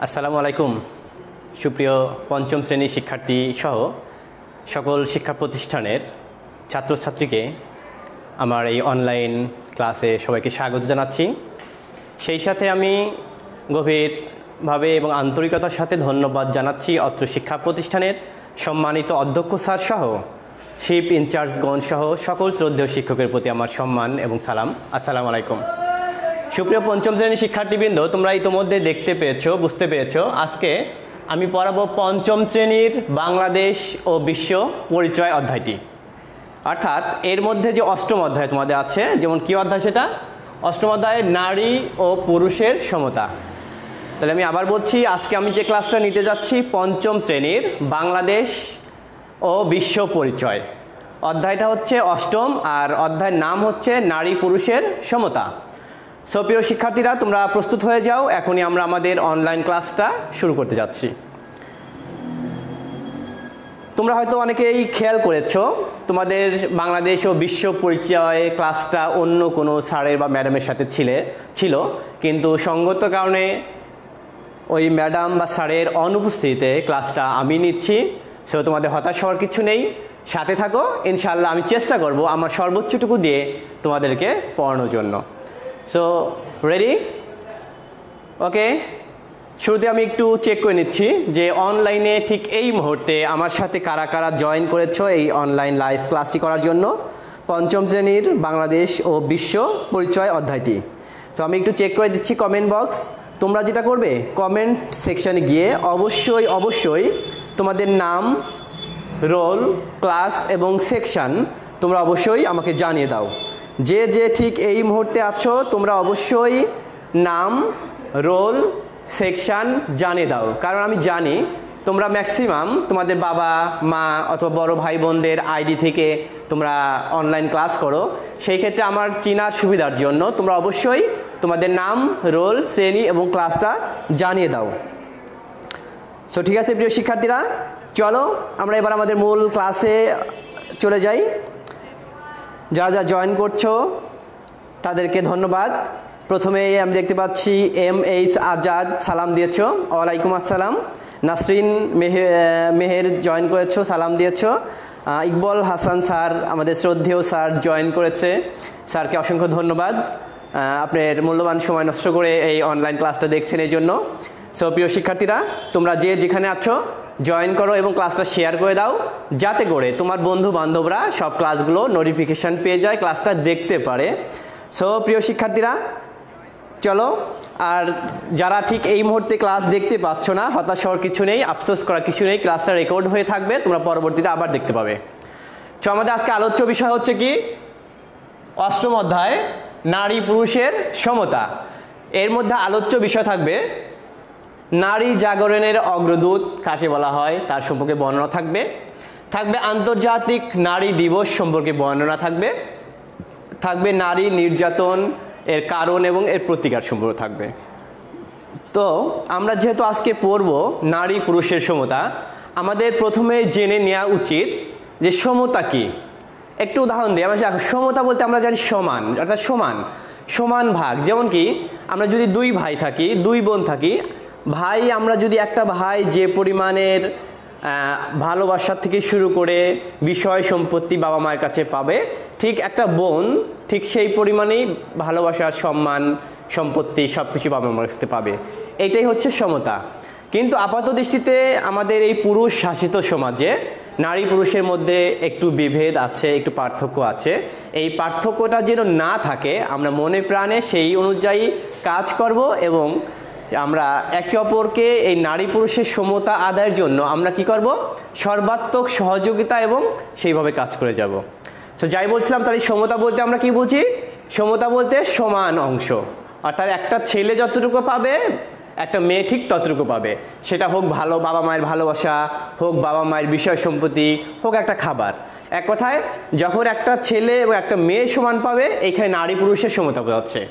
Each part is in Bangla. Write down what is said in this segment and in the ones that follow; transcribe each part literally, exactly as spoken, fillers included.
আসসালামু আলাইকুম সুপ্রিয় পঞ্চম শ্রেণীর শিক্ষার্থী সহ সকল শিক্ষা প্রতিষ্ঠানের ছাত্রছাত্রীকে আমার এই অনলাইন ক্লাসে সবাইকে স্বাগত জানাচ্ছি। সেই সাথে আমি গভীরভাবে এবং আন্তরিকতার সাথে ধন্যবাদ জানাচ্ছি অত্র শিক্ষা প্রতিষ্ঠানের সম্মানিত অধ্যক্ষ স্যার সহ শিপ ইনচার্জগণ সহ সকল শ্রদ্ধেয় শিক্ষকের প্রতি আমার সম্মান এবং সালাম। আসসালামু আলাইকুম। সুপ্রিয় পঞ্চম শ্রেণীর শিক্ষার্থীবৃন্দ, তোমরা ইতোমধ্যে দেখতে পেয়েছো, বুঝতে পেরেছো আজকে আমি পড়াবো পঞ্চম শ্রেণীর বাংলাদেশ ও বিশ্ব পরিচয় অধ্যায়টি। অর্থাৎ এর মধ্যে যে অষ্টম অধ্যায় তোমাদের আছে, যেমন কী অধ্যায় সেটা? অষ্টম অধ্যায় নারী ও পুরুষের সমতা। তাহলে আমি আবার বলছি, আজকে আমি যে ক্লাসটা নিতে যাচ্ছি পঞ্চম শ্রেণীর বাংলাদেশ ও বিশ্ব পরিচয়। অধ্যায়টা হচ্ছে অষ্টম, আর অধ্যায়ের নাম হচ্ছে নারী পুরুষের সমতা। সো প্রিয় শিক্ষার্থীরা, তোমরা প্রস্তুত হয়ে যাও, এখনই আমরা আমাদের অনলাইন ক্লাসটা শুরু করতে যাচ্ছি। তোমরা হয়তো অনেকেই খেয়াল করেছো তোমাদের বাংলাদেশ ও বিশ্ব পরিচয় ক্লাসটা অন্য কোনো স্যারের বা ম্যাডামের সাথে ছিলে ছিল কিন্তু সঙ্গত কারণে ওই ম্যাডাম বা স্যারের অনুপস্থিতিতে ক্লাসটা আমি নিচ্ছি। সো তোমাদের হতাশ হওয়ার কিছু নেই, সাথে থাকো, ইনশাআল্লাহ আমি চেষ্টা করব আমার সর্বোচ্চটুকু দিয়ে তোমাদেরকে পড়ানোর জন্য। So ready? ওকে, শুরুতে আমি একটু চেক করে নিচ্ছি যে অনলাইনে ঠিক এই মুহূর্তে আমার সাথে কারা কারা জয়েন করেছো এই অনলাইন লাইভ ক্লাসটি করার জন্য পঞ্চম শ্রেণীর বাংলাদেশ ও বিশ্ব পরিচয় অধ্যায়টি। তো আমি একটু চেক করে দিচ্ছি কমেন্ট বক্স। তোমরা যেটা করবে, কমেন্ট সেকশানে গিয়ে অবশ্যই অবশ্যই তোমাদের নাম, রোল, ক্লাস এবং সেকশান তোমরা অবশ্যই আমাকে জানিয়ে দাও। যে যে ঠিক এই মুহূর্তে আছো তোমরা অবশ্যই নাম, রোল, সেকশান জানিয়ে দাও, কারণ আমি জানি তোমরা ম্যাক্সিমাম তোমাদের বাবা মা অথবা বড় ভাই বোনদের আইডি থেকে তোমরা অনলাইন ক্লাস করো। সেই ক্ষেত্রে আমার চেনার সুবিধার জন্য তোমরা অবশ্যই তোমাদের নাম, রোল, শ্রেণী এবং ক্লাসটা জানিয়ে দাও। সো ঠিক আছে প্রিয় শিক্ষার্থীরা, চলো আমরা এবার আমাদের মূল ক্লাসে চলে যাই। যারা যা জয়েন করছো তাদেরকে ধন্যবাদ। প্রথমে আমি দেখতে পাচ্ছি এম এইচ আজাদ সালাম দিয়েছো, ওয়ালাইকুম আসসালাম। নাসরিন মেহের মেহের জয়েন করেছো, সালাম দিয়েছো। ইকবল হাসান স্যার, আমাদের শ্রদ্ধেয় স্যার জয়েন করেছে, স্যারকে অসংখ্য ধন্যবাদ আপনার মূল্যবান সময় নষ্ট করে এই অনলাইন ক্লাসটা দেখছেন এই জন্য। সো প্রিয় শিক্ষার্থীরা, তোমরা যে যেখানে আছো জয়েন করো এবং ক্লাসটা শেয়ার করে দাও, যাতে করে তোমার বন্ধু বান্ধবরা সব ক্লাসগুলো নোটিফিকেশান পেয়ে যায়, ক্লাসটা দেখতে পারে। সো প্রিয় শিক্ষার্থীরা চলো, আর যারা ঠিক এই মুহূর্তে ক্লাস দেখতে পাচ্ছ না, হতাশ হওয়ার কিছু নেই, আফসোস করার কিছু নেই, ক্লাসটা রেকর্ড হয়ে থাকবে, তোমরা পরবর্তীতে আবার দেখতে পাবে। তো আমাদের আজকে আলোচ্য বিষয় হচ্ছে কি? অষ্টম অধ্যায় নারী পুরুষের সমতা। এর মধ্যে আলোচ্য বিষয় থাকবে নারী জাগরণের অগ্রদূত কাকে বলা হয় তার সম্পর্কে বর্ণনা থাকবে, থাকবে আন্তর্জাতিক নারী দিবস সম্পর্কে বর্ণনা থাকবে, থাকবে নারী নির্যাতন এর কারণ এবং এর প্রতিকার সম্পর্কে থাকবে। তো আমরা যেহেতু আজকে পড়ব নারী পুরুষের সমতা, আমাদের প্রথমে জেনে নেওয়া উচিত যে সমতা কি। একটু উদাহরণ দিই। আমরা সমতা বলতে আমরা জানি সমান, অর্থাৎ সমান সমান ভাগ। যেমন কি আমরা যদি দুই ভাই থাকি, দুই বোন থাকি, ভাই আমরা যদি একটা ভাই যে পরিমাণের ভালোবাসার থেকে শুরু করে বিষয় সম্পত্তি বাবা মায়ের কাছে পাবে, ঠিক একটা বোন ঠিক সেই পরিমাণেই ভালোবাসা, সম্মান, সম্পত্তি সব কিছু বাবা মার কাছে পাবে। এটাই হচ্ছে সমতা। কিন্তু আপাত দৃষ্টিতে আমাদের এই পুরুষ শাসিত সমাজে নারী পুরুষের মধ্যে একটু বিভেদ আছে, একটু পার্থক্য আছে। এই পার্থক্যটা যেন না থাকে, আমরা মনে প্রাণে সেই অনুযায়ী কাজ করব এবং আমরা একে অপরকে এই নারী পুরুষের সমতা আদায়ের জন্য আমরা কি করব? সর্বাত্মক সহযোগিতা এবং সেইভাবে কাজ করে যাব। তো যাই বলছিলাম, তার এই সমতা বলতে আমরা কি বুঝি? সমতা বলতে সমান অংশ, অর্থাৎ একটা ছেলে যতটুকু পাবে একটা মেয়ে ঠিক ততটুকু পাবে। সেটা হোক ভালো বাবা মায়ের ভালোবাসা, হোক বাবা মায়ের বিষয় সম্পত্তি, হোক একটা খাবার। এক কথায় যখন একটা ছেলে এবং একটা মেয়ে সমান পাবে, এইখানে নারী পুরুষের সমতা বোঝাচ্ছে।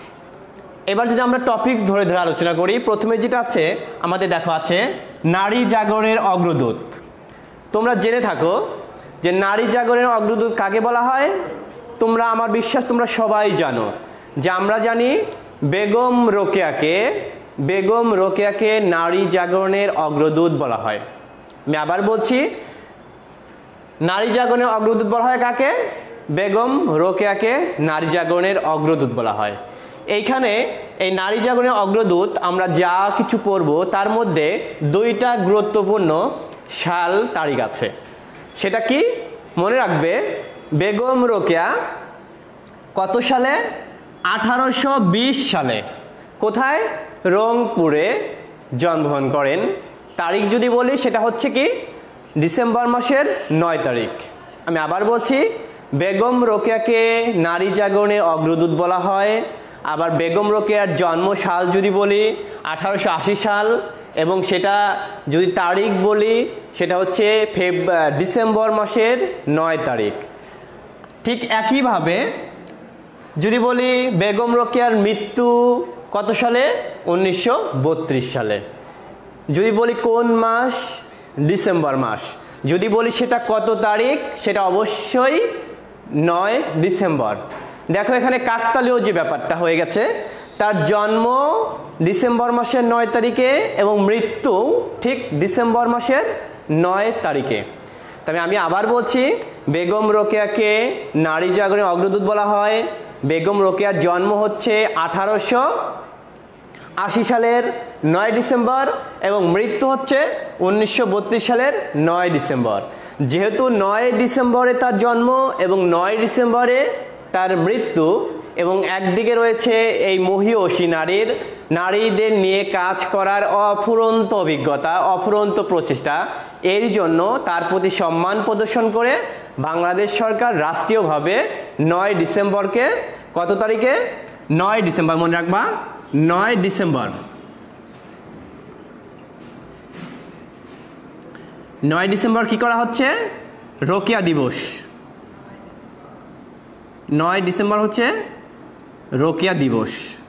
এবার যদি আমরা টপিকস ধরে ধরে আলোচনা করি, প্রথমে যেটা আছে আমাদের দেখো আছে নারী জাগরণের অগ্রদূত। তোমরা জেনে থাকো যে নারী জাগরণের অগ্রদূত কাকে বলা হয়। তোমরা, আমার বিশ্বাস তোমরা সবাই জানো যে আমরা জানি বেগম রোকেয়াকে বেগম রোকেয়াকে নারী জাগরণের অগ্রদূত বলা হয়। আমি আবার বলছি, নারী জাগরণের অগ্রদূত বলা হয় কাকে? বেগম রোকেয়াকে নারী জাগরণের অগ্রদূত বলা হয়। এইখানে এই নারী জাগরণের অগ্রদূত আমরা যা কিছু পড়ব তার মধ্যে দুইটা গুরুত্বপূর্ণ সাল তারিখ আছে। সেটা কি মনে রাখবে, বেগম রোকেয়া কত সালে? আঠারোশো বিশ সালে কোথায়? রংপুরে জন্মগ্রহণ করেন। তারিখ যদি বলি সেটা হচ্ছে কি ডিসেম্বর মাসের নয় তারিখ। আমি আবার বলছি, বেগম রোকেয়াকে নারী জাগরণের অগ্রদূত বলা হয়। আবার বেগম রোকেয়ার জন্ম সাল যদি বলি আঠারোশো আশি সাল, এবং সেটা যদি তারিখ বলি সেটা হচ্ছে ফেব ডিসেম্বর মাসের নয় তারিখ। ঠিক একইভাবে যদি বলি বেগম রোকেয়ার মৃত্যু কত সালে? উনিশশো বত্রিশ সালে। যদি বলি কোন মাস? ডিসেম্বর মাস। যদি বলি সেটা কত তারিখ, সেটা অবশ্যই নয় ডিসেম্বর। দেখো এখানে কাকতালীয় যে ব্যাপারটা হয়ে গেছে, তার জন্ম ডিসেম্বর মাসের নয় তারিখে এবং মৃত্যু ঠিক ডিসেম্বর মাসের নয় তারিখে। তবে আমি আবার বলছি, বেগম রোকেয়াকে নারী জাগরণের অগ্রদূত বলা হয়। বেগম রোকেয়ার জন্ম হচ্ছে আঠারোশো আশি সালের নয় ডিসেম্বর এবং মৃত্যু হচ্ছে উনিশশো বত্রিশ সালের নয় ডিসেম্বর। যেহেতু নয় ডিসেম্বরে তার জন্ম এবং নয় ডিসেম্বরে তার মৃত্যু, এবং একদিকে রয়েছে এই মহীয়সী নারীর নারীদের নিয়ে কাজ করার অফুরন্ত অভিজ্ঞতা, অফুরন্ত প্রচেষ্টা, এর জন্য তার প্রতি সম্মান প্রদর্শন করে বাংলাদেশ সরকার রাষ্ট্রীয়ভাবে নয় ডিসেম্বরকে কত তারিখে? নয় ডিসেম্বর, মনে রাখবা নয় ডিসেম্বর। নয় ডিসেম্বর কি করা হচ্ছে? রোকেয়া দিবস। নয় ডিসেম্বর হচ্ছে রোকেয়া দিবস।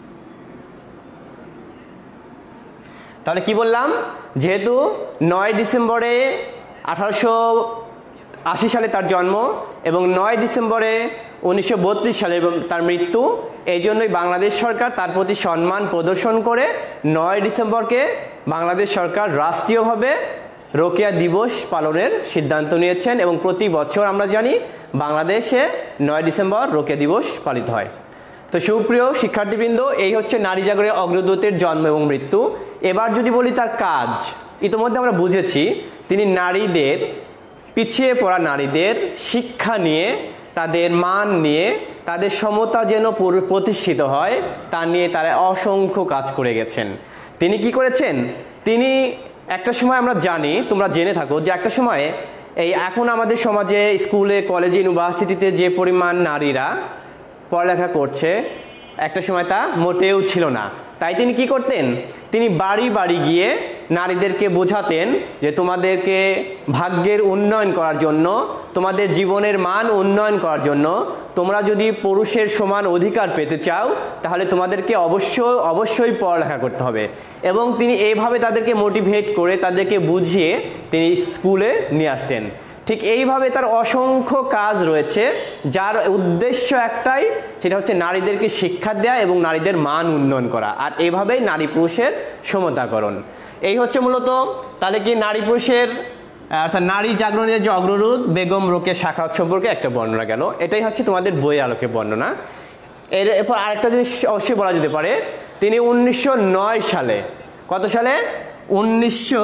তাহলে কি বললাম, যেহেতু নয় ডিসেম্বরে আঠারোশো আশি সালে তার জন্ম এবং নয় ডিসেম্বরে উনিশশো বত্রিশ সালে তার মৃত্যু, এই জন্যই বাংলাদেশ সরকার তার প্রতি সম্মান প্রদর্শন করে নয় ডিসেম্বরকে বাংলাদেশ সরকার রাষ্ট্রীয়ভাবে রোকেয়া দিবস পালনের সিদ্ধান্ত নিয়েছেন, এবং প্রতি বছর আমরা জানি বাংলাদেশে নয় ডিসেম্বর রোকেয়া দিবস পালিত হয়। তো সুপ্রিয় শিক্ষার্থীবৃন্দ, এই হচ্ছে নারী জাগরণের অগ্রদূতের জন্ম এবং মৃত্যু। এবার যদি বলি তার কাজ, ইতিমধ্যে আমরা বুঝেছি তিনি নারীদের, পিছিয়ে পড়া নারীদের শিক্ষা নিয়ে, তাদের মান নিয়ে, তাদের সমতা যেন প্রতিষ্ঠিত হয় তা নিয়ে তারা অসংখ্য কাজ করে গেছেন। তিনি কি করেছেন? তিনি একটা সময় আমরা জানি, তোমরা জেনে থাকো যে একটা সময় এই এখন আমাদের সমাজে স্কুলে, কলেজে, ইউনিভার্সিটিতে যে পরিমাণ নারীরা পড়ালেখা করছে, একটা সময় তা মোটেও ছিল না। তাই তিনি কি করতেন? তিনি বাড়ি বাড়ি গিয়ে নারীদেরকে বোঝাতেন যে তোমাদেরকে ভাগ্যের উন্নয়ন করার জন্য, তোমাদের জীবনের মান উন্নয়ন করার জন্য, তোমরা যদি পুরুষের সমান অধিকার পেতে চাও তাহলে তোমাদেরকে অবশ্যই অবশ্যই পড়ালেখা করতে হবে। এবং তিনি এইভাবে তাদেরকে মোটিভেট করে, তাদেরকে বুঝিয়ে তিনি স্কুলে নিয়ে আসতেন। ঠিক এইভাবে তার অসংখ্য কাজ রয়েছে, যার উদ্দেশ্য একটাই, সেটা হচ্ছে নারীদেরকে শিক্ষা দেওয়া এবং নারীদের মান উন্নয়ন করা, আর এইভাবেই নারী পুরুষের সমতাকরণ। এই হচ্ছে মূলত তাহলে কি নারী পুরুষের আচ্ছা নারী জাগরণের যে অগ্রদূত বেগম রোকেয়া সাখাওয়াত সম্পর্কে একটা বর্ণনা গেল। এটাই হচ্ছে তোমাদের বইয়ের আলোকে বর্ণনা। এর এরপর আরেকটা জিনিস অবশ্যই বলা যেতে পারে, তিনি উনিশশো নয় সালে, কত সালে? উনিশশো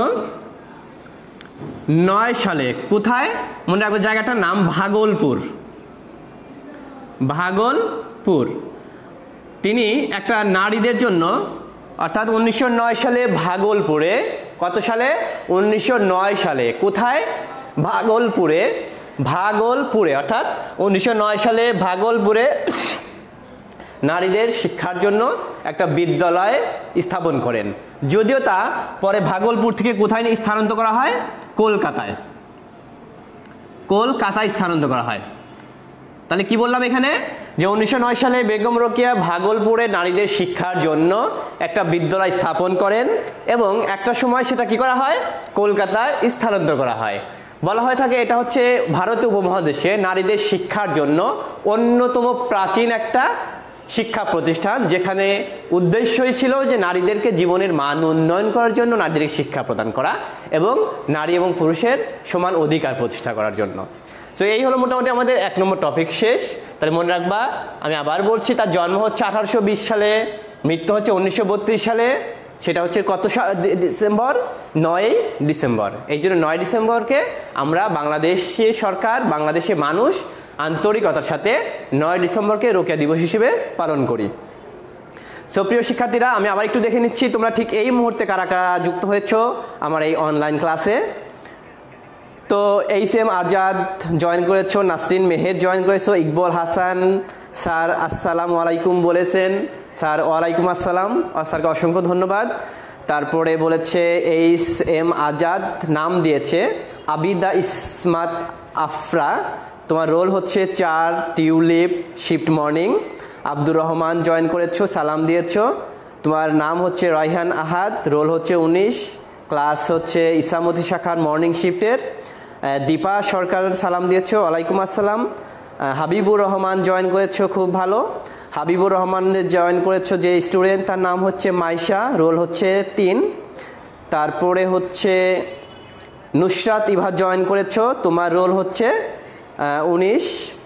নয় সালে কোথায়? মনে রাখবে জায়গাটার নাম ভাগলপুর। ভাগলপুর তিনি একটা নারীদের জন্য, অর্থাৎ উনিশশো নয় সালে ভাগলপুরে, কত সালে? উনিশশো নয় সালে কোথায়? ভাগলপুরে। ভাগলপুরে অর্থাৎ উনিশশো নয় সালে ভাগলপুরে নারীদের শিক্ষার জন্য একটা বিদ্যালয় স্থাপন করেন। যদিও তা পরে ভাগলপুর থেকে কোথায় স্থানান্তর করা হয়? কলকাতায়। কলকাতায় স্থানান্তর করা হয়। তাহলে কি বললাম এখানে? যে উনিশশো নয় সালে বেগম রোকেয়া ভাগলপুরে নারীদের শিক্ষার জন্য একটা বিদ্যালয় স্থাপন করেন এবং একটা সময় সেটা কি করা হয়? কলকাতায় স্থানান্তর করা হয়। বলা হয়ে থাকে এটা হচ্ছে ভারতীয় উপমহাদেশে নারীদের শিক্ষার জন্য অন্যতম প্রাচীন একটা শিক্ষা প্রতিষ্ঠান, যেখানে উদ্দেশ্যই ছিল যে নারীদেরকে জীবনের মান উন্নয়ন করার জন্য নারীদেরকে শিক্ষা প্রদান করা এবং নারী এবং পুরুষের সমান অধিকার প্রতিষ্ঠা করার জন্য। তো এই হলো মোটামুটি আমাদের এক নম্বর টপিক শেষ। তাহলে মনে রাখবা, আমি আবার বলছি, তার জন্ম হচ্ছে আঠারোশো বিশ সালে, মৃত্যু হচ্ছে উনিশশো বত্রিশ সালে। সেটা হচ্ছে কত ডিসেম্বর? নয় ডিসেম্বর। এই জন্য নয় ডিসেম্বরকে আমরা বাংলাদেশি সরকার, বাংলাদেশের মানুষ আন্তরিকতার সাথে নয় ডিসেম্বরকে রোকেয়া দিবস হিসেবে পালন করি। সো প্রিয় শিক্ষার্থীরা, আমি আবার একটু দেখে নিচ্ছি তোমরা ঠিক এই মুহূর্তে কারা কারা যুক্ত হয়েছো আমার এই অনলাইন ক্লাসে। তো এইচ এম আজাদ জয়েন করেছো, নাসরিন মেহের জয়েন করেছো, ইকবল হাসান স্যার আসসালামু আলাইকুম বলেছেন। স্যার ওয়ালাইকুম আসসালাম, স্যারকে অসংখ্য ধন্যবাদ। তারপরে বলেছে এইচ এম আজাদ নাম দিয়েছে আবিদা ইসমাত আফরা, তোমার রোল হচ্ছে চার, tulip shift morning. Abdur Rahman join করেছো, সালাম দিয়েছো, তোমার নাম হচ্ছে রায়হান আহাদ, রোল হচ্ছে উনিশ, ক্লাস হচ্ছে ইসামতি শাখার মর্নিং শিফটের। দীপা সরকার সালাম দিয়েছো, ওয়ালাইকুম আসসালাম। হাবিবুর রহমান জয়েন করেছো, খুব ভালো। হাবিবুর রহমান জয়েন করেছো যে স্টুডেন্ট, তার নাম হচ্ছে মাইশা, রোল হচ্ছে তিন। তারপরে হচ্ছে নুসরাত ইভা জয়েন করেছো, তোমার রোল হচ্ছে উনিশ।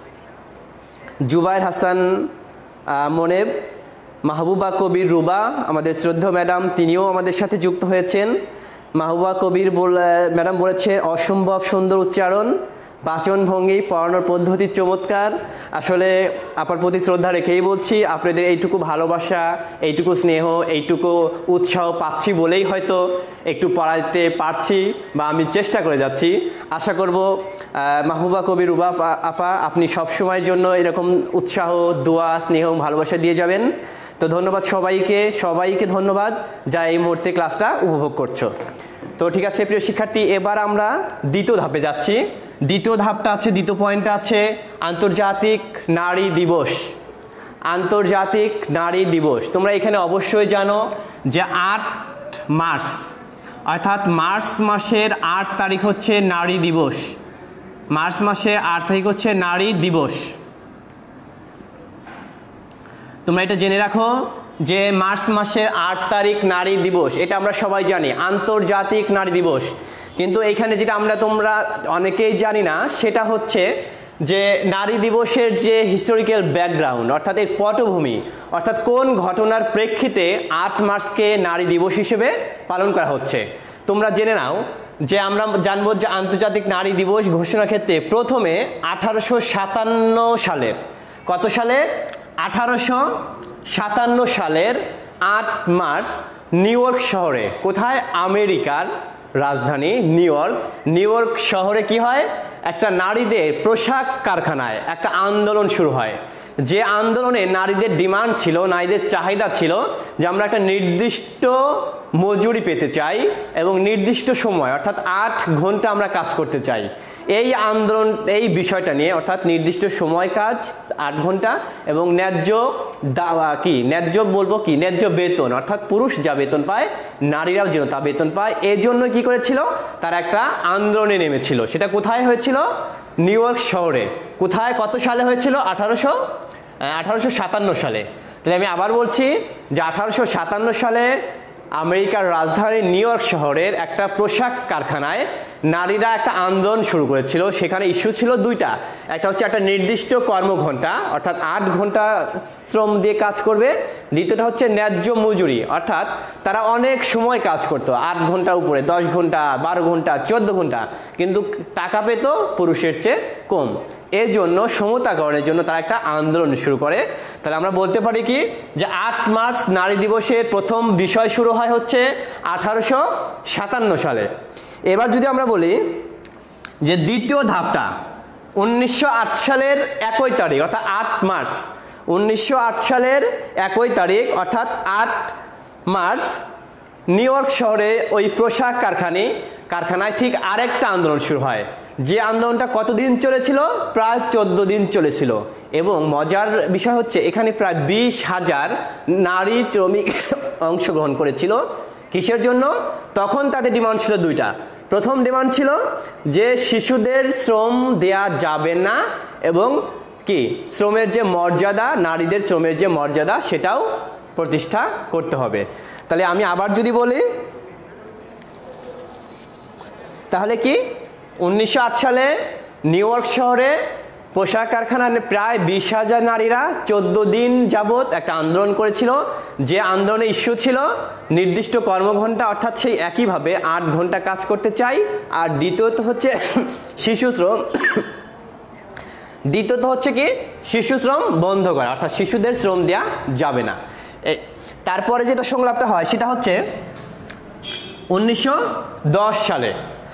জুবাইর হাসান মনেব, মাহবুবা কবির রুবা আমাদের শ্রদ্ধেয় ম্যাডাম, তিনিও আমাদের সাথে যুক্ত হয়েছেন। মাহবুবা কবির ম্যাডাম বলেছে অসম্ভব সুন্দর উচ্চারণ, বাচনভঙ্গি, পড়ানোর পদ্ধতি চমৎকার। আসলে আপনার প্রতি শ্রদ্ধা রেখেই বলছি, আপনাদের এইটুকু ভালোবাসা, এইটুকু স্নেহ, এইটুকু উৎসাহ পাচ্ছি বলেই হয়তো একটু পড়াতে পারছি বা আমি চেষ্টা করে যাচ্ছি। আশা করব মাহবুবা কবির রুবা আপা আপনি সবসময়ের জন্য এরকম উৎসাহ, দোয়া, স্নেহ, ভালোবাসা দিয়ে যাবেন। তো ধন্যবাদ সবাইকে, সবাইকে ধন্যবাদ যা এই মুহূর্তে ক্লাসটা উপভোগ করছো। তো ঠিক আছে প্রিয় শিক্ষার্থী, এবার আমরা দ্বিতীয় ধাপে যাচ্ছি। দ্বিতীয় ধাপটা আছে, দ্বিতীয় পয়েন্টটা আছে আন্তর্জাতিক নারী দিবস। আন্তর্জাতিক নারী দিবস তোমরা এখানে অবশ্যই জানো যে আট মার্চ, অর্থাৎ মার্চ মাসের আট তারিখ হচ্ছে নারী দিবস। মার্চ মাসের আট তারিখ হচ্ছে নারী দিবস। তোমরা এটা জেনে রাখো যে মার্চ মাসের আট তারিখ নারী দিবস, এটা আমরা সবাই জানি, আন্তর্জাতিক নারী দিবস। কিন্তু এইখানে যেটা আমরা তোমরা অনেকেই জানি না সেটা হচ্ছে যে নারী দিবসের যে হিস্টোরিক্যাল ব্যাকগ্রাউন্ড, অর্থাৎ এর পটভূমি, অর্থাৎ কোন ঘটনার প্রেক্ষিতে আট মার্চকে নারী দিবস হিসেবে পালন করা হচ্ছে। তোমরা জেনে নাও যে আমরা জানবো যে আন্তর্জাতিক নারী দিবস ঘোষণার ক্ষেত্রে প্রথমে আঠারোশো সাতান্ন সালের, কত সালে? আঠারোশো সাতান্ন সালের আট মার্চ নিউ ইয়র্ক শহরে, কোথায়? আমেরিকার রাজধানী নিউ ইয়র্ক। নিউ ইয়র্ক শহরে কি হয়? একটা নারীদের পোশাক কারখানায় একটা আন্দোলন শুরু হয়। যে আন্দোলনে নারীদের ডিমান্ড ছিল, নারীদের চাহিদা ছিল যে আমরা একটা নির্দিষ্ট মজুরি পেতে চাই এবং নির্দিষ্ট সময়, অর্থাৎ আট ঘন্টা আমরা কাজ করতে চাই। এই আন্দোলন, এই বিষয়টা নিয়ে, অর্থাৎ নির্দিষ্ট সময় কাজ আট ঘন্টা এবং ন্যায্য কি ন্যায্য বলবো কি ন্যায্য বেতন, অর্থাৎ পুরুষ যা বেতন পায় নারীরাও যেন তা বেতন পায়, এই জন্য কি করেছিল? তারা একটা আন্দোলনে নেমেছিল। সেটা কোথায় হয়েছিল? নিউ ইয়র্ক শহরে। কোথায়, কত সালে হয়েছিল? আঠারোশো আঠারোশো সাতান্ন সালে। তাহলে আমি আবার বলছি যে আঠারোশো সাতান্ন সালে আমেরিকার রাজধানী নিউ ইয়র্ক শহরের একটা পোশাক কারখানায় নারীরা একটা আন্দোলন শুরু করেছিল। সেখানে ইস্যু ছিল দুইটা, একটা হচ্ছে একটা নির্দিষ্ট কর্মঘণ্টা, অর্থাৎ আট ঘন্টা শ্রম দিয়ে কাজ করবে। দ্বিতীয়টা হচ্ছে ন্যায্য মজুরি, অর্থাৎ তারা অনেক সময় কাজ করতো, আট ঘন্টার উপরে, দশ ঘন্টা, বারো ঘন্টা, চোদ্দ ঘন্টা, কিন্তু টাকা পেত পুরুষের চেয়ে কম। এর জন্য সমতাকরণের জন্য তারা একটা আন্দোলন শুরু করে। তাহলে আমরা বলতে পারি কি যে আট মার্চ নারী দিবসের প্রথম বিষয় শুরু হয় হচ্ছে আঠারোশো সাতান্ন সালে। এবার যদি আমরা বলি যে দ্বিতীয় ধাপটা উনিশশো আট সালের একই তারিখ, অর্থাৎ আট মার্চ উনিশশো আট সালের একই তারিখ, অর্থাৎ আট মার্চ নিউ ইয়র্ক শহরে ওই পোশাক কারখানি কারখানায় ঠিক আরেকটা আন্দোলন শুরু হয়। যে আন্দোলনটা কতদিন চলেছিল? প্রায় চোদ্দ দিন চলেছিল। এবং মজার বিষয় হচ্ছে এখানে প্রায় বিশ হাজার নারী শ্রমিক অংশগ্রহণ করেছিল। কিসের জন্য? তখন তাদের ডিমান্ড ছিল দুইটা। প্রথম ডিমান্ড ছিল যে শিশুদের শ্রম দেয়া যাবে না এবং কি শ্রমের যে মর্যাদা, নারীদের শ্রমের যে মর্যাদা সেটাও প্রতিষ্ঠা করতে হবে। তাহলে আমি আবার যদি বলি তাহলে কি উনিশশো আট সালে নিউ ইয়র্ক শহরে পোশাক কারখানায় প্রায় বিশ হাজার নারীরা চোদ্দ দিন যাবৎ একটা আন্দোলন করেছিল। যে আন্দোলনের ইস্যু ছিল নির্দিষ্ট কর্মঘণ্টা, অর্থাৎ সেই একইভাবে আট ঘন্টা কাজ করতে চাই। আর দ্বিতীয়ত হচ্ছে শিশু শ্রম, দ্বিতীয়ত হচ্ছে কি শিশু শ্রম বন্ধ করা, অর্থাৎ শিশুদের শ্রম দেওয়া যাবে না। তারপরে যেটা সংলাপটা হয় সেটা হচ্ছে উনিশশো দশ সালে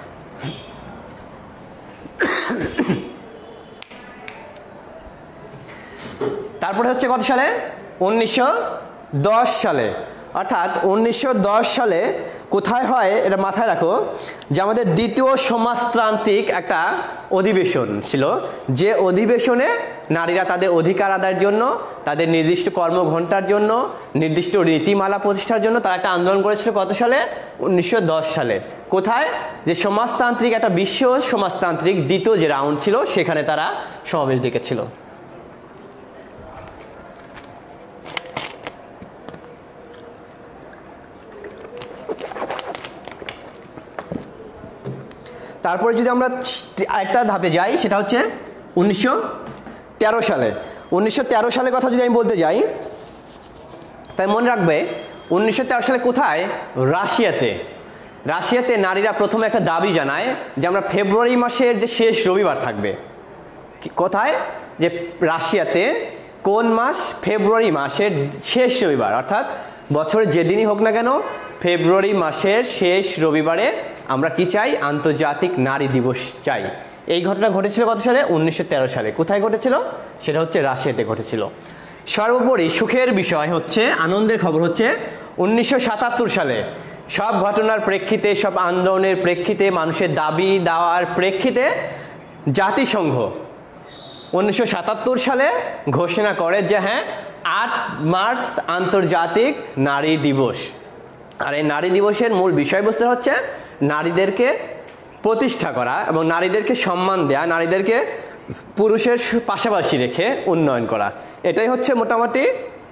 তারপরে হচ্ছে কত সালে উনিশশো দশ সালে, অর্থাৎ উনিশশো দশ সালে কোথায় হয় এটা মাথায় রাখো যে আমাদের দ্বিতীয় সমাজতান্ত্রিক একটা অধিবেশন ছিল, যে অধিবেশনে নারীরা তাদের অধিকার আদায়ের জন্য, তাদের নির্দিষ্ট কর্মঘণ্টার জন্য, নির্দিষ্ট রীতিমালা প্রতিষ্ঠার জন্য তারা একটা আন্দোলন করেছিল। কত সালে উনিশশো দশ সালে। কোথায় যে সমাজতান্ত্রিক একটা বিশ্ব সমাজতান্ত্রিক দ্বিতীয় যে রাউন্ড ছিল সেখানে তারা সমাবেশ ডেকেছিল। তারপরে যদি আমরা আরেকটা ধাপে যাই সেটা হচ্ছে উনিশশো তেরো সালে। উনিশশো তেরো সালের কথা যদি আমি বলতে যাই তাই মনে রাখবে উনিশশো তেরো সালে কোথায় রাশিয়াতে রাশিয়াতে নারীরা প্রথমে একটা দাবি জানায় যে আমরা ফেব্রুয়ারি মাসের যে শেষ রবিবার থাকবে। কোথায় যে রাশিয়াতে কোন মাস ফেব্রুয়ারি মাসের শেষ রবিবার, অর্থাৎ বছরের যেদিনই হোক না কেন ফেব্রুয়ারি মাসের শেষ রবিবারে আমরা কি চাই আন্তর্জাতিক নারী দিবস চাই। এই ঘটনা ঘটেছিল কত সালে উনিশশো তেরো সালে। কোথায় ঘটেছিল সেটা হচ্ছে রাশিয়াতে ঘটেছিল। সর্বোপরি সুখের বিষয় হচ্ছে আনন্দের খবর হচ্ছে উনিশশো সাতাত্তর সালে সব ঘটনার প্রেক্ষিতে সব আন্দোলনের প্রেক্ষিতে মানুষের দাবি দেওয়ার প্রেক্ষিতে জাতিসংঘ উনিশশো সাতাত্তর সালে ঘোষণা করে যে হ্যাঁ আট মার্চ আন্তর্জাতিক নারী দিবস। আর এই নারী দিবসের মূল বিষয়বস্তু হচ্ছে নারীদেরকে প্রতিষ্ঠা করা এবং নারীদেরকে সম্মান দেয়া, নারীদেরকে পুরুষের পাশাপাশি রেখে উন্নয়ন করা। এটাই হচ্ছে মোটামুটি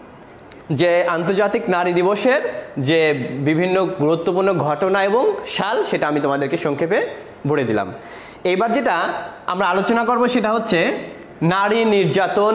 যে আন্তর্জাতিক নারী দিবসের যে বিভিন্ন গুরুত্বপূর্ণ ঘটনা এবং সাল, সেটা আমি তোমাদেরকে সংক্ষেপে বলে দিলাম। এইবার যেটা আমরা আলোচনা করব সেটা হচ্ছে নারী নির্যাতন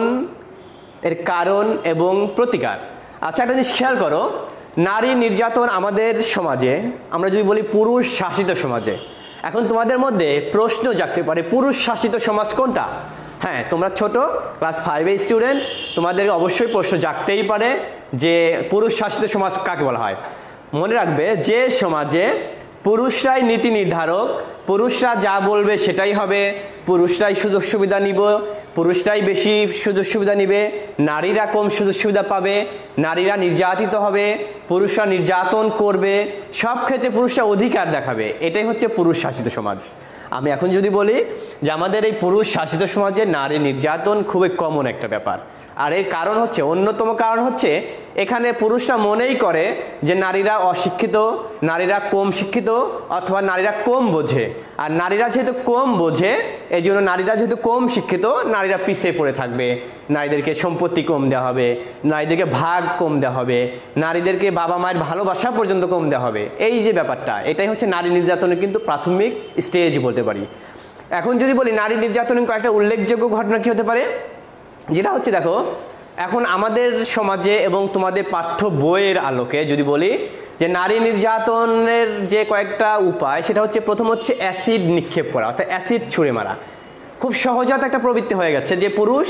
এর কারণ এবং প্রতিকার। আচ্ছা একটা জিনিস খেয়াল করো, নারী নির্যাতন আমাদের সমাজে, আমরা যদি বলি পুরুষ শাসিত সমাজে, এখন তোমাদের মধ্যে প্রশ্ন জাগতে পারে পুরুষ শাসিত সমাজ কোনটা? হ্যাঁ, তোমরা ছোট ক্লাস ফাইভের স্টুডেন্ট, তোমাদের অবশ্যই প্রশ্ন জাগতেই পারে যে পুরুষ শাসিত সমাজ কাকে বলা হয়। মনে রাখবে যে সমাজে পুরুষরাই নীতি নির্ধারক, পুরুষরা যা বলবে সেটাই হবে, পুরুষরাই সুযোগ সুবিধা নিব, পুরুষরাই বেশি সুযোগ সুবিধা নিবে, নারীরা কম সুযোগ সুবিধা পাবে, নারীরা নির্যাতিত হবে, পুরুষরা নির্যাতন করবে, সব ক্ষেত্রে পুরুষরা অধিকার দেখাবে, এটাই হচ্ছে পুরুষ শাসিত সমাজ। আমি এখন যদি বলি যে আমাদের এই পুরুষ শাসিত সমাজে নারী নির্যাতন খুবই কমন একটা ব্যাপার। আর এর কারণ হচ্ছে, অন্যতম কারণ হচ্ছে এখানে পুরুষরা মনেই করে যে নারীরা অশিক্ষিত, নারীরা কম শিক্ষিত, অথবা নারীরা কম বোঝে। আর নারীরা যেহেতু কম বোঝে এই জন্য নারীরা যেহেতু কম শিক্ষিত, নারীরা পিছিয়ে পড়ে থাকবে, নারীদেরকে সম্পত্তি কম দেওয়া হবে, নারীদেরকে ভাগ কম দেওয়া হবে, নারীদেরকে বাবা মায়ের ভালোবাসা পর্যন্ত কম দেওয়া হবে। এই যে ব্যাপারটা, এটাই হচ্ছে নারী নির্যাতনের কিন্তু প্রাথমিক স্টেজ বলতে পারি। এখন যদি বলি নারী নির্যাতনের কয়েকটা উল্লেখযোগ্য ঘটনা কি হতে পারে, যেটা হচ্ছে দেখো এখন আমাদের সমাজে এবং তোমাদের পাঠ্য বইয়ের আলোকে যদি বলি যে নারী নির্যাতনের যে কয়েকটা উপায়, সেটা হচ্ছে প্রথম হচ্ছে অ্যাসিড নিক্ষেপ করা, অর্থাৎ অ্যাসিড ছুঁড়ে মারা। খুব সহজাত একটা প্রবৃত্তি হয়ে গেছে যে পুরুষ,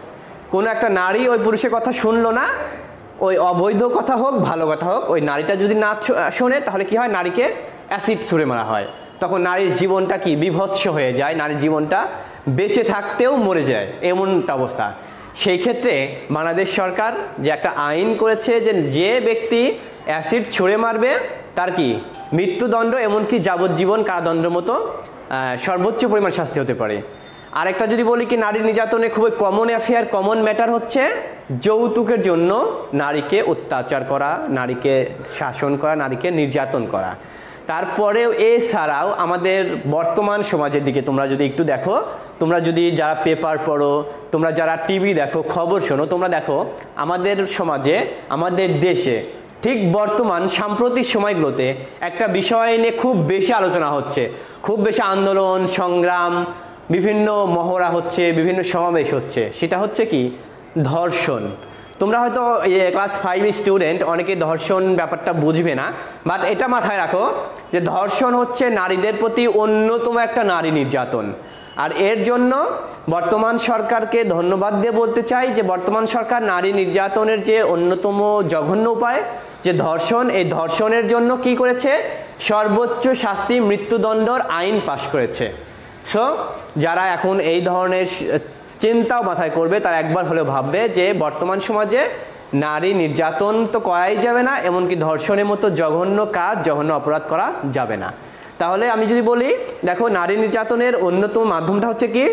কোনো একটা নারী ওই পুরুষের কথা শুনলো না, ওই অবৈধ কথা হোক ভালো কথা হোক, ওই নারীটা যদি না শোনে তাহলে কি হয়, নারীকে অ্যাসিড ছুঁড়ে মারা হয়। তখন নারীর জীবনটা কি বিভৎস হয়ে যায়, নারীর জীবনটা বেঁচে থাকতেও মরে যায়, এমনটা অবস্থা। সেই ক্ষেত্রে বাংলাদেশ সরকার যে একটা আইন করেছে যে যে ব্যক্তি অ্যাসিড ছুঁড়ে মারবে তার কি মৃত্যুদণ্ড, এমনকি যাবজ্জীবন কারাদণ্ডের মতো সর্বোচ্চ পরিমাণ শাস্তি হতে পারে। আরেকটা যদি বলি কি নারী নির্যাতনে খুবই কমন অ্যাফেয়ার, কমন ম্যাটার হচ্ছে যৌতুকের জন্য নারীকে অত্যাচার করা, নারীকে শাসন করা, নারীকে নির্যাতন করা। তারপরেও এছাড়াও আমাদের বর্তমান সমাজের দিকে তোমরা যদি একটু দেখো, তোমরা যদি যারা পেপার পড়ো, তোমরা যারা টিভি দেখো, খবর শোনো, তোমরা দেখো আমাদের সমাজে, আমাদের দেশে ঠিক বর্তমান সাম্প্রতিক সময়গুলোতে একটা বিষয় নিয়ে খুব বেশি আলোচনা হচ্ছে, খুব বেশি আন্দোলন সংগ্রাম, বিভিন্ন মহড়া হচ্ছে, বিভিন্ন সমাবেশ হচ্ছে। সেটা হচ্ছে কি? ধর্ষণ। তোমরা হয়তো ক্লাস ফাইভ স্টুডেন্ট, অনেকে ধর্ষণ ব্যাপারটা বুঝবে না, বাট এটা মাথায় রাখো যে ধর্ষণ হচ্ছে নারীদের প্রতি অন্যতম একটা নারী নির্যাতন। আর এর জন্য বর্তমান সরকারকে ধন্যবাদ দিয়ে বলতে চাই যে বর্তমান সরকার নারী নির্যাতনের যে অন্যতম জঘন্য উপায় যে ধর্ষণ, এই ধর্ষণের জন্য কি করেছে? সর্বোচ্চ শাস্তি মৃত্যুদণ্ডর আইন পাশ করেছে। সো যারা এখন এই ধরনের চিন্তাও মাথায় করবে তারা একবার হলেও ভাববে যে বর্তমান সমাজে নারী নির্যাতন তো করাই যাবে না, এমনকি ধর্ষণের মতো জঘন্য কাজ, জঘন্য অপরাধ করা যাবে না। তাহলে আমি যদি বলি, দেখো নারী নির্যাতনের অন্যতম মাধ্যমটা হচ্ছে কি?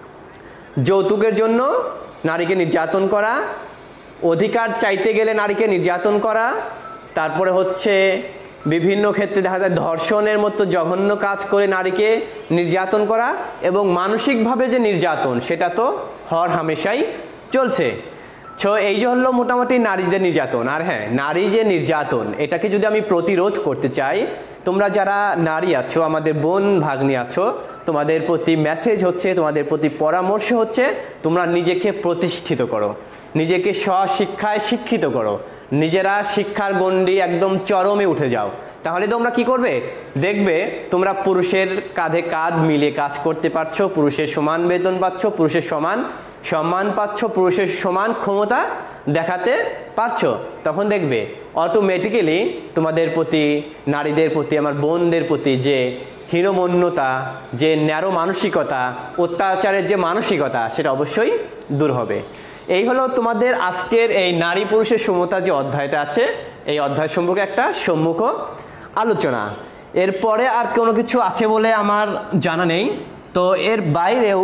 যৌতুকের জন্য নারীকে নির্যাতন করা, অধিকার চাইতে গেলে নারীকে নির্যাতন করা, তারপরে হচ্ছে বিভিন্ন ক্ষেত্রে দেখা যায় ধর্ষণের মতো জঘন্য কাজ করে নারীকে নির্যাতন করা, এবং মানসিকভাবে যে নির্যাতন সেটা তো হর হামেশাই চলছে। সো এই যে হলো মোটামুটি নারীদের নির্যাতন। আর হ্যাঁ, নারী যে নির্যাতন এটাকে যদি আমি প্রতিরোধ করতে চাই, তোমরা যারা নারী আছো, আমাদের বোন ভাগ্নি আছো, তোমাদের প্রতি মেসেজ হচ্ছে, তোমাদের প্রতি পরামর্শ হচ্ছে, তোমরা নিজেকে প্রতিষ্ঠিত করো, নিজেকে স্বশিক্ষায় শিক্ষিত করো, নিজেরা শিক্ষার গণ্ডি একদম চরমে উঠে যাও। তাহলে তোমরা কি করবে? দেখবে তোমরা পুরুষের কাঁধে কাঁধ মিলিয়ে কাজ করতে পারছো, পুরুষের সমান বেতন পাচ্ছ, পুরুষের সমান সম্মান পাচ্ছ, পুরুষের সমান ক্ষমতা দেখাতে পারছো। তখন দেখবে অটোমেটিক্যালি তোমাদের প্রতি, নারীদের প্রতি, আমার বোনদের প্রতি যে হীনমন্যতা, যে ন্যারো মানসিকতা, অত্যাচারের যে মানসিকতা, সেটা অবশ্যই দূর হবে। এই হলো তোমাদের আজকের এই নারী পুরুষের সমতা যে অধ্যায়টা আছে, এই অধ্যায় সম্পর্কে একটা সম্মুখ আলোচনা। এরপরে আর কোনো কিছু আছে বলে আমার জানা নেই। তো এর বাইরেও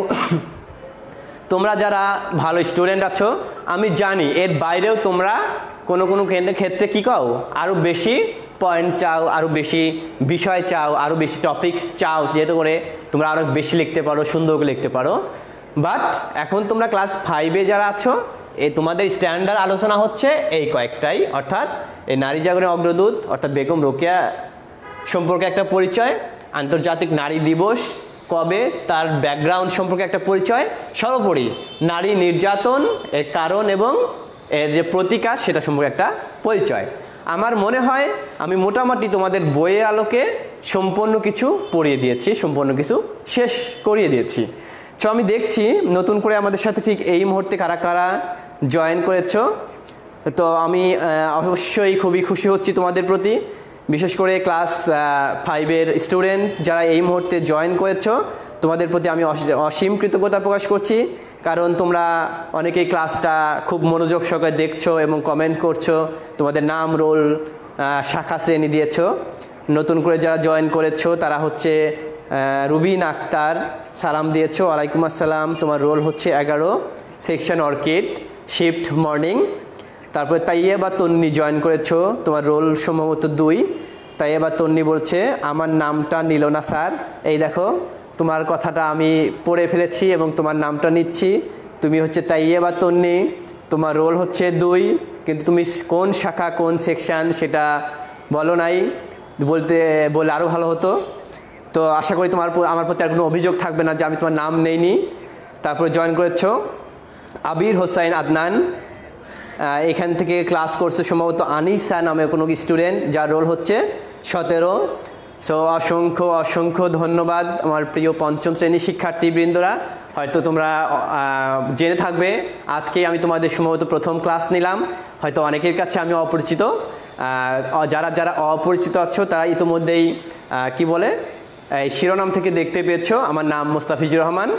তোমরা যারা ভালো স্টুডেন্ট আছো, আমি জানি এর বাইরেও তোমরা কোনো কোনো ক্ষেত্রে কী কও, আরও বেশি পয়েন্ট চাও, আরও বেশি বিষয় চাও, আরও বেশি টপিকস চাও, যেহেতু করে তোমরা আরও বেশি লিখতে পারো, সুন্দর করে লিখতে পারো। বাট এখন তোমরা ক্লাস ফাইভে যারা আছো, এই তোমাদের স্ট্যান্ডার্ড আলোচনা হচ্ছে এই কয়েকটাই, অর্থাৎ এই নারী জাগরণের অগ্রদূত অর্থাৎ বেগম রোকেয়া সম্পর্কে একটা পরিচয়, আন্তর্জাতিক নারী দিবস কবে, তার ব্যাকগ্রাউন্ড সম্পর্কে একটা পরিচয়, সর্বোপরি নারী নির্যাতন এর কারণ এবং এর যে প্রতিকার সেটা সম্পর্কে একটা পরিচয়। আমার মনে হয় আমি মোটামুটি তোমাদের বইয়ের আলোকে সম্পূর্ণ কিছু পড়িয়ে দিয়েছি, সম্পূর্ণ কিছু শেষ করিয়ে দিয়েছি। সো আমি দেখছি নতুন করে আমাদের সাথে ঠিক এই মুহূর্তে কারা কারা জয়েন করেছো। তো আমি অবশ্যই খুবই খুশি হচ্ছি তোমাদের প্রতি, বিশেষ করে ক্লাস ফাইভের স্টুডেন্ট যারা এই মুহূর্তে জয়েন করেছো, তোমাদের প্রতি আমি অসীম কৃতজ্ঞতা প্রকাশ করছি। কারণ তোমরা অনেকেই ক্লাসটা খুব মনোযোগ সহকারে দেখছো এবং কমেন্ট করছো, তোমাদের নাম, রোল, শাখা শ্রেণী দিয়েছো। নতুন করে যারা জয়েন করেছো তারা হচ্ছে রুবিন আক্তার, সালাম দিয়েছো, ওয়ালাইকুম আসসালাম, তোমার রোল হচ্ছে এগারো, সেকশন অর্কিড, শিফট মর্নিং। তারপরে তাইয়েবা তন্নি জয়েন করেছো, তোমার রোল সম্ভবত দুই। তাইয়েবা তন্নি বলছে আমার নামটা নিল না স্যার। এই দেখো তোমার কথাটা আমি পড়ে ফেলেছি এবং তোমার নামটা নিচ্ছি। তুমি হচ্ছে তাইয়েবা তন্নি, তোমার রোল হচ্ছে দুই, কিন্তু তুমি কোন শাখা কোন সেকশন সেটা বলো নাই, বলতে বলে আরও ভালো হতো। তো আশা করি তোমার আমার প্রতি আর কোনো অভিযোগ থাকবে না যে আমি তোমার নাম নেইনি। তারপরে জয়েন করেছো আবির হোসাইন আদনান, এখান থেকে ক্লাস করছে সম্ভবত আনিসা নামে কোনো স্টুডেন্ট, যার রোল হচ্ছে সতেরো। সো অসংখ্য অসংখ্য ধন্যবাদ আমার প্রিয় পঞ্চম শ্রেণীর শিক্ষার্থীবৃন্দরা। হয়তো তোমরা জেনে থাকবে আজকে আমি তোমাদের সম্ভবত প্রথম ক্লাস নিলাম, হয়তো অনেকের কাছে আমি অপরিচিত। যারা যারা অপরিচিত আছো তারা ইতিমধ্যেই কি বলে এই শিরোনাম থেকে দেখতে পেয়েছো, আমার নাম মোস্তাফিজুর রহমান।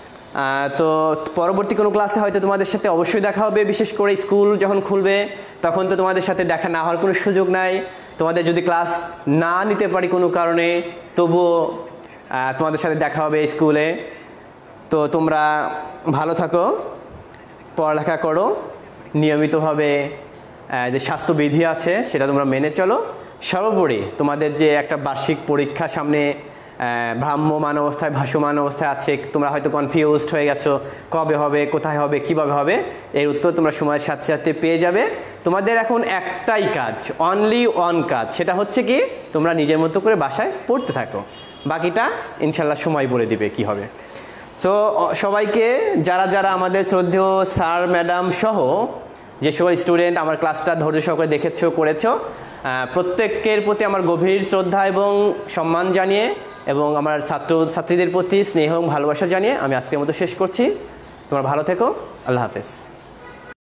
তো পরবর্তী কোনো ক্লাসে হয়তো তোমাদের সাথে অবশ্যই দেখা হবে, বিশেষ করে স্কুল যখন খুলবে তখন তো তোমাদের সাথে দেখা না হওয়ার কোনো সুযোগ নাই। তোমাদের যদি ক্লাস না নিতে পারি কোনো কারণে, তবুও তোমাদের সাথে দেখা হবে স্কুলে। তো তোমরা ভালো থাকো, পড়ালেখা করো, নিয়মিতভাবে যে স্বাস্থ্যবিধি আছে সেটা তোমরা মেনে চলো। সর্বোপরি তোমাদের যে একটা বার্ষিক পরীক্ষা সামনে ভ্রাম্যমান অবস্থায় ভাসমান অবস্থায় আছে, তোমরা হয়তো কনফিউজড হয়ে গেছো কবে হবে, কোথায় হবে, কিভাবে হবে, এর উত্তর তোমরা সময়ের সাথে সাথে পেয়ে যাবে। তোমাদের এখন একটাই কাজ, অনলি ওয়ান কাজ, সেটা হচ্ছে কি তোমরা নিজের মতো করে বাসায় পড়তে থাকো, বাকিটা ইনশাল্লাহ সময় বলে দিবে কি হবে। সো সবাইকে, যারা যারা আমাদের শ্রদ্ধেয় স্যার ম্যাডাম সহ যে সকল স্টুডেন্ট আমার ক্লাসটা ধৈর্য সহকারে দেখেছো করেছো, প্রত্যেকের প্রতি আমার গভীর শ্রদ্ধা এবং সম্মান জানিয়ে এবং আমার ছাত্র ছাত্রীদের প্রতি স্নেহ এবং ভালোবাসা জানিয়ে আমি আজকের মতো শেষ করছি। তোমরা ভালো থেকো, আল্লাহ হাফেজ।